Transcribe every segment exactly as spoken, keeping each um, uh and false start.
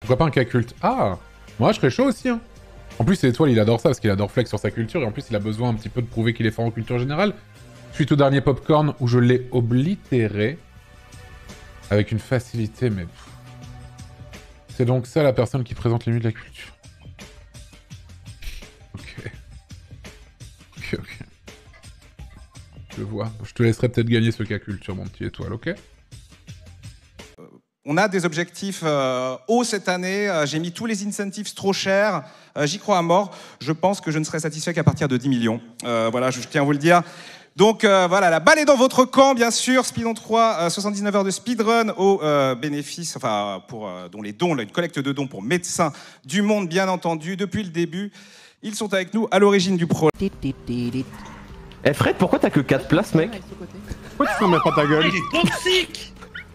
Pourquoi pas un cas culte? Ah, moi je serais chaud aussi. Hein. En plus, Étoile, il adore ça parce qu'il adore flex sur sa culture et en plus, il a besoin un petit peu de prouver qu'il est fort en culture générale. Suite au dernier Popcorn où je l'ai oblitéré avec une facilité, mais c'est donc ça la personne qui présente les nuits de la culture. Ok. Ok, ok. Je vois. Je te laisserai peut-être gagner ce cas culture, mon petit Étoile, ok? On a des objectifs euh, hauts cette année. Euh, J'ai mis tous les incentives trop chers. Euh, J'y crois à mort. Je pense que je ne serai satisfait qu'à partir de dix millions. Euh, voilà, je tiens à vous le dire. Donc euh, voilà, la balle est dans votre camp, bien sûr. Speedon trois, euh, soixante-dix-neuf heures de speedrun au euh, bénéfice, enfin, pour euh, dont les dons, là, une collecte de dons pour médecins du monde, bien entendu, depuis le début. Ils sont avec nous à l'origine du projet. Eh Fred, pourquoi t'as que quatre places, mec? Pourquoi tu fermes pas ta gueule? Il est toxique.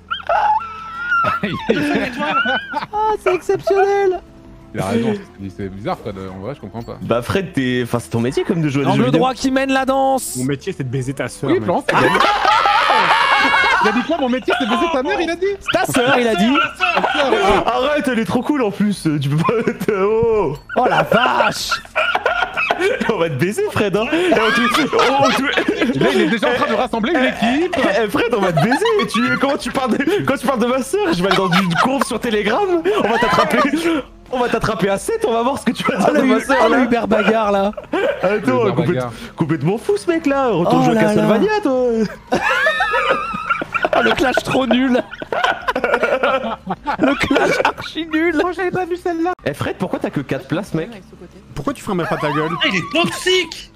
Ah, c'est exceptionnel. Il a raison, c'est bizarre, Fred. En vrai, je comprends pas. Bah Fred, t'es... Enfin, c'est ton métier comme de jouer à des jeux Angle vidéo. droit qui mène la danse. Mon métier c'est de baiser ta sœur. Oui, mec. plan, ça gagne. Il a dit quoi? Mon métier, c'est de baiser ta mère, il a dit? Ta sœur, il a dit. Arrête, elle est trop cool en plus. Tu peux pas être... Oh. Oh la vache. On va te baiser, Fred, hein. Oh, tu... Oh, tu... Là, il est déjà en train de rassembler une équipe. Eh Fred, on va te baiser. Tu... Comment tu parles de... Quand tu parles de ma sœur, je vais aller dans une courbe sur Telegram. On va t'attraper. On va t'attraper à sept, on va voir ce que tu vas dire de ma sœur, Oh, le là. Uber bagarre, là. Attends, Uber complète... bagarre. complètement fou ce mec là. Retourne Oh jouer à là là. Castlevania, toi. Oh, le clash trop nul. Le clash archi nul. Oh, j'avais pas vu celle-là. Eh Fred, pourquoi t'as que quatre places, mec? Pourquoi tu fermes pas ta gueule? Il est toxique.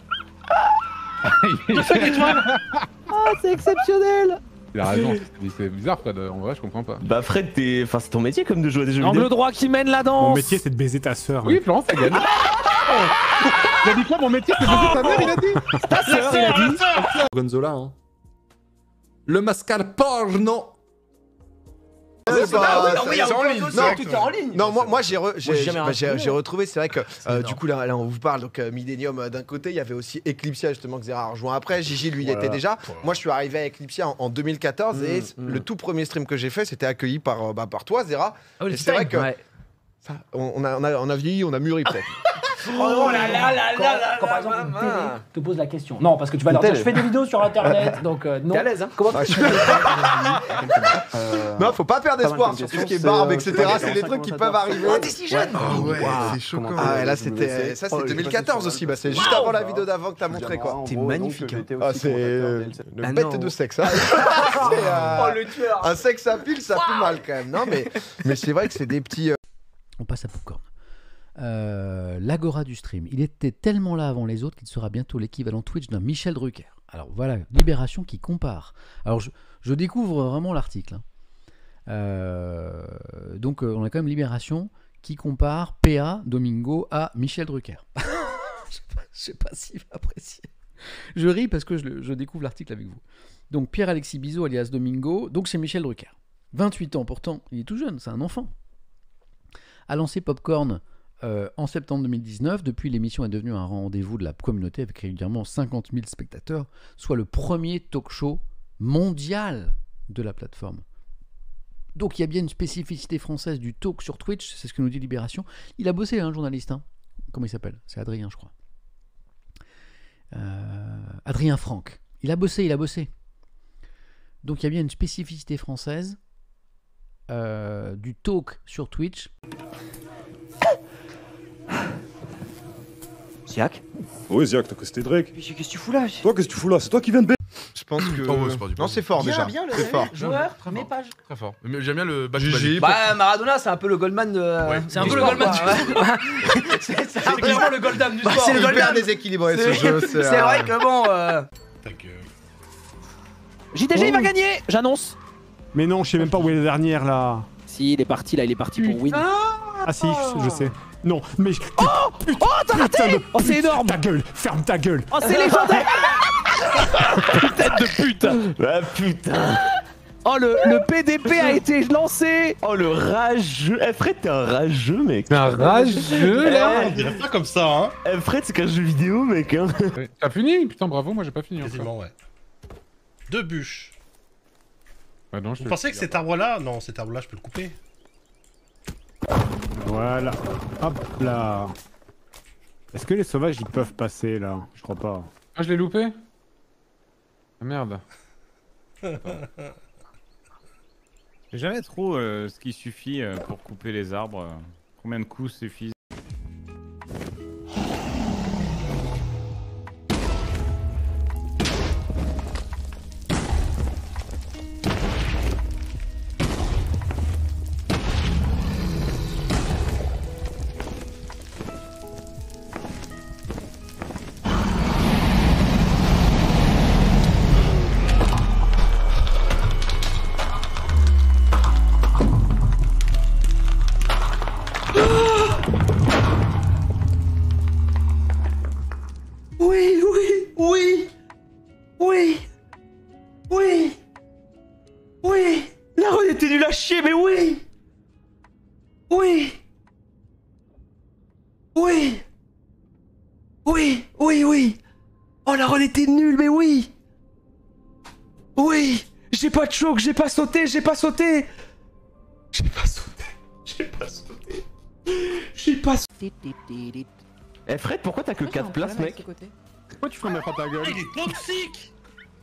Il fait l'étoile. Ah, c'est exceptionnel. Il a raison, c'est bizarre, Fred. En vrai, je comprends pas. Bah Fred, t'es... Enfin, c'est ton métier comme de jouer à des jeux Angle vidéo. droit qui mène la danse. Mon métier c'est de baiser ta sœur. Oui, mec. plan, ça gagne. Il a dit quoi? Mon métier, c'est de baiser ta mère, il a dit? Ta sœur, il a dit. Gonzola, hein. Le mascal porno. C'est pas- oui, c'est en en ligne. ligne. Non, tout est en ligne. Non, moi, moi j'ai re- j'ai- j'ai jamais bah, j'ai- retrouvé. j'ai retrouvé, c'est vrai que euh, du énorme. coup là, là on vous parle donc euh, Millennium euh, d'un côté, il y avait aussi Eclipsia justement que Zera a rejoint après. Gigi lui il Voilà. était déjà. Moi je suis arrivé à Eclipsia en, en deux mille quatorze Mm, et mm. le tout premier stream que j'ai fait c'était accueilli par, euh, bah, par toi Zera. Ah oui, Et le c'est vrai que ouais. ça, on, on a, on, a, on a vieilli, on a mûri peut-être. Oh là là là Quand, là là quand par exemple une là télé là. te pose la question. Non, parce que tu vas leur Une dire télé. je fais des vidéos sur internet, donc euh, non. T'es à l'aise, hein? Comment Ah, je- Euh... Non, faut pas perdre Pas mal espoir comme sur tout question, ce qui est c'est, barbe, euh, et cetera. je sais pas, C'est des cinq trucs qui commentateurs. peuvent arriver. Oh, t'es si jeune. Ah ouais, c'est choquant. Ah ouais, là c'était ça c'était deux mille quatorze aussi, bah c'est juste avant la vidéo d'avant que t'as montré quoi. T'es magnifique. hein. Ah c'est euh, le Ah bête non. de sexe. Hein. C'est, euh, Oh le tueur. un sexe à pile, ça fait mal quand même. Non mais mais c'est vrai que c'est des petits. euh, On passe à Popcorn. Euh, L'agora du stream. Il était tellement là avant les autres qu'il sera bientôt l'équivalent Twitch d'un Michel Drucker. Alors voilà, Libération qui compare. Alors je, je découvre vraiment l'article. hein. Euh, donc euh, on a quand même Libération qui compare P A Domingo à Michel Drucker. Je sais pas, je sais pas s'il va apprécier. Je ris parce que je, le- je découvre l'article avec vous. Donc Pierre-Alexis Bizot alias Domingo, donc c'est Michel Drucker. vingt-huit ans pourtant, il est tout jeune, c'est un enfant. A lancé Popcorn euh, en septembre deux mille dix-neuf. Depuis, l'émission est devenue un rendez-vous de la communauté avec régulièrement cinquante mille spectateurs, soit le premier talk show mondial de la plateforme. Donc il y a bien une spécificité française du talk sur Twitch, c'est ce que nous dit Libération. Il a bossé, un hein, journaliste. Hein. Comment il s'appelle? C'est Adrien, je crois. Euh, Adrien Franck. Il a bossé, il a bossé. Donc il y a bien une spécificité française euh, du talk sur Twitch. Ziak? Oui, Ziak, toi, c'était Drake. Qu'est-ce que tu fous là? Toi, qu'est-ce que tu fous là? C'est toi qui viens de b. Je pense que. Oh, ouais, c'est pas du non, c'est fort Bien, déjà. bien, le C'est fort. joueur, Très mes fort. pages. Très fort. Mais j'aime bien le back Gigi. Bah, Maradona, c'est un peu le Goldman de. Ouais. C'est un peu le Goldman du sport. C'est c'est vraiment le Goldman du Bah, sport. c'est le hyper Goldman. déséquilibré ce C'est jeu. c'est euh, vrai que bon. euh, Ta gueule. J T G il va gagner, j'annonce. Mais non, je sais même pas où est la dernière là. Si, il est parti là, il est parti pour win. Ah si, je sais. Non, mais. Oh, oh t'as raté. Oh, c'est énorme. Ta gueule, ferme ta gueule. Oh, c'est légendaire. Tête de pute. Ah putain. Oh, le, le P D P a été lancé. Oh le rageux. Eh Fred, t'es un rageux, mec. C'est un rageux, là. On dirait pas comme ça, hein. Eh Fred, c'est qu'un jeu vidéo, mec. Hein. Oui. T'as fini? Putain, bravo, moi j'ai pas fini encore. Quasiment, ouais. Deux bûches. Ouais, non, je Vous te- pensez que cet arbre-là... Non, cet arbre-là, je peux le couper. Voilà. Hop là. Est-ce que les sauvages ils peuvent passer là? Je crois pas. Ah, je l'ai loupé? Ah merde. J'ai jamais trop euh, ce qui suffit euh, pour couper les arbres. Combien de coups suffisent? Oui, oui, oui, oui, oui, oui. La run était nulle à chier, mais oui, oui, oui, oui, oui, oui. Oh, la run était nulle, mais oui, oui. J'ai pas de choc, j'ai pas sauté, j'ai pas sauté, j'ai pas sauté, j'ai pas sauté, j'ai pas sauté. Eh Fred, pourquoi t'as que quatre places, mec? Pourquoi tu fermes pas ta gueule? Il est toxique.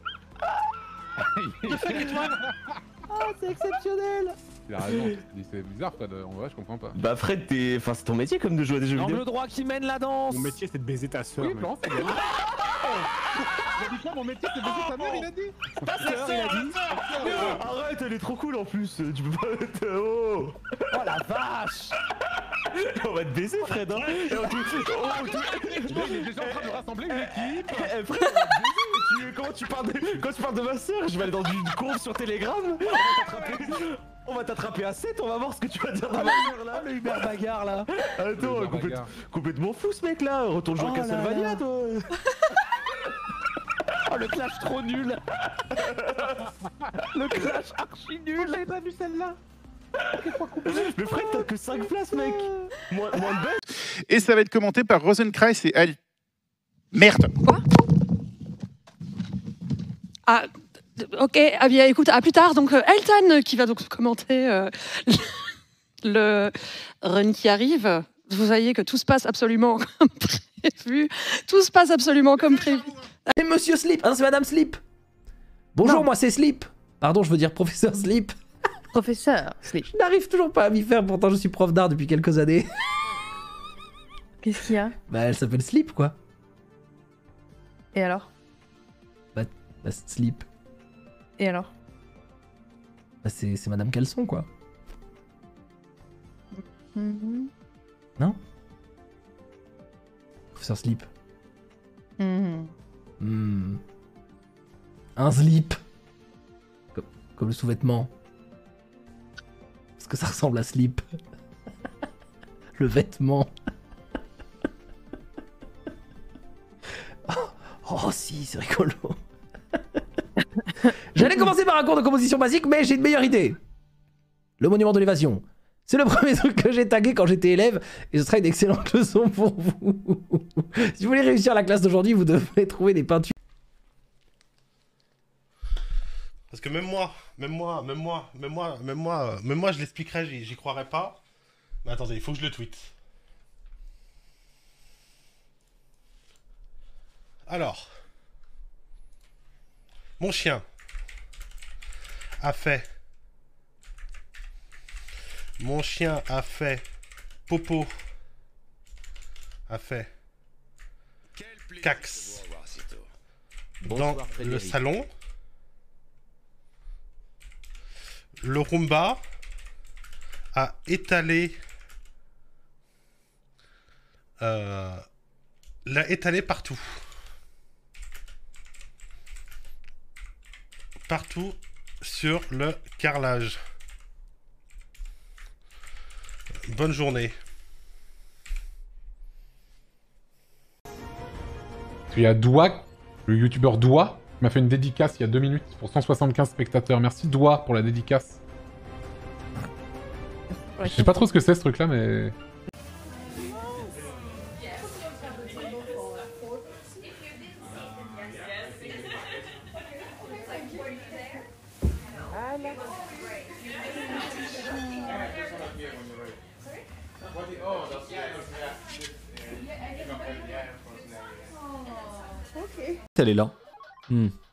Il fait l'étoile. Ah, c'est exceptionnel. Il a raison, c'est bizarre, Fred. En vrai, je comprends pas. Bah Fred, t'es... Enfin, c'est ton métier comme de jouer à des jeux vidéo. L'angle droit qui mène la danse. Mon métier c'est de baiser ta soeur. Oui, Florence, il a dit. Il a dit quoi, mon métier, c'est de baiser ta mère, il a dit. Ta sœur, il a dit. Arrête, elle est trop cool en plus. Tu peux pas être... Oh. Oh la vache. On va te baiser, Fred, hein. Et on te- oh, on te- Il est déjà en train de rassembler une équipe. Eh, Fred, on va te baiser. Tu... Comment tu parles de... Quand tu parles de ma sœur, je vais aller dans une courbe sur Telegram. On va t'attraper... On va t'attraper à sept, on va voir ce que tu vas dire dans ma sœur, là. Le Uber bagarre là. Attends, complète- bagarre. complètement fou ce mec là. Retourne jouer Oh à là Castlevania, là. toi. Oh le clash trop nul. Le clash archi nul. J'avais pas vu celle-là. Mais Fred, t'as que cinq places, mec. Moins, moins de bêtes. Et ça va être commenté par Rosenkreis et Al... Merde. Ah, ok, ah bien écoute, à plus tard. Donc euh, Elton qui va donc commenter euh, le run qui arrive. Vous voyez que tout se passe absolument comme prévu. Tout se passe absolument comme prévu. Et Monsieur Slip, hein, c'est Madame Slip. Bonjour, Non. moi c'est Slip. Pardon, je veux dire Professeur Slip. Professeur Slip. Je n'arrive toujours pas à m'y faire, pourtant je suis prof d'art depuis quelques années. Qu'est-ce qu'il y a? Bah elle s'appelle Slip quoi. Et alors? Bah, bah Slip. Et alors? Bah c'est c'est Madame Caleçon quoi. Mhm. Non? Professeur Slip. Mhm. Hmm. Un slip. Comme, comme le sous-vêtement. Parce que ça ressemble à slip. Le vêtement. Oh, oh si, c'est rigolo. J'allais commencer par un cours de composition basique, mais j'ai une meilleure idée. Le monument de l'évasion. C'est le premier truc que j'ai tagué quand j'étais élève, et ce sera une excellente leçon pour vous. Si vous voulez réussir la classe d'aujourd'hui, vous devez trouver des peintures. Parce que même moi, même moi, même moi, même moi, même moi, même moi, je l'expliquerai, j'y j'y croirais pas. Mais attendez, il faut que je le tweete. Alors, mon chien a fait, mon chien a fait popo, a fait cax dans le salon. Le Roomba a étalé, euh, l'a étalé partout. Partout sur le carrelage. Bonne journée. Il y a Doua, le youtubeur Doua, qui m'a fait une dédicace il y a deux minutes pour cent soixante-quinze spectateurs. Merci Doua pour la dédicace. Je sais pas trop ce que c'est ce truc là, mais. Elle est là. Hmm.